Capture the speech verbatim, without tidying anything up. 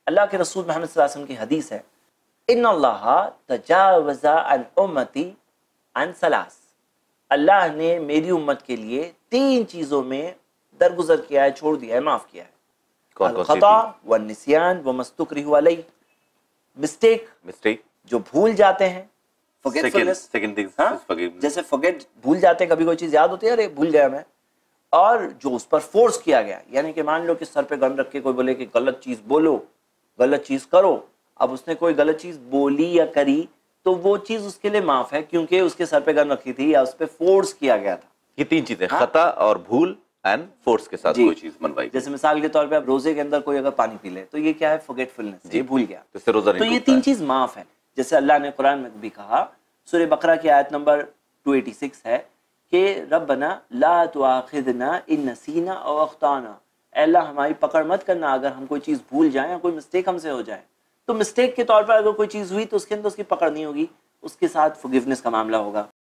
अल्लाह के रसूल मोहम्मद सल्लल्लाहु अलैहि वसल्लम की हदीस है, इन्नल्लाह तजावज़ा अन उम्मती अन सलास, अल्लाह ने मेरी उम्मत के लिए तीन चीज़ों में दरगुजर किया है, छोड़ दिया है, माफ़ किया है। अल-खता व निस्यान व मस्तुकरिहु अलैह, मिस्टेक मिस्टेक जो भूल जाते हैं, फॉरगेटफुलनेस, सेकंड थिंग, जैसे फॉरगेट भूल जाते हैं, कभी कोई चीज़ याद होती है, अरे भूल गया मैं, और जो उस पर फोर्स किया गया, यानी कि मान लो कि सर पे गन रख के कोई बोले कि गलत चीज़ बोलो, गलत चीज़ करो, अब उसने कोई गलत चीज़ बोली या करी तो वो चीज़ उसके लिए माफ़ है क्योंकि उसके सर पे गन रखी थी या उस पर फोर्स किया गया था। ये तीन चीज़ें, खता और भूल एंड फोर्स के साथ कोई चीज़ मनवाई। जैसे मिसाल के तौर पे आप रोजे के अंदर कोई अगर पानी पी ले तो ये क्या है, फॉरगेटफुलनेस, ये भूल गया, तो, रोजा तो ये तीन चीज़ माफ़ है। जैसे अल्लाह ने कुरान में भी कहा, सूरह बकरा की आयत नंबर दो सौ छियासी है कि रब्बना ला तुआखिदना इन नसीना औ अख्ताना, अल्लाह हमारी पकड़ मत करना अगर हम कोई चीज़ भूल जाएं या कोई मिस्टेक हमसे हो जाए। तो मिस्टेक के तौर पर अगर कोई चीज़ हुई तो उसके अंदर उसकी पकड़ नहीं होगी, उसके साथ फॉरगिवनेस का मामला होगा।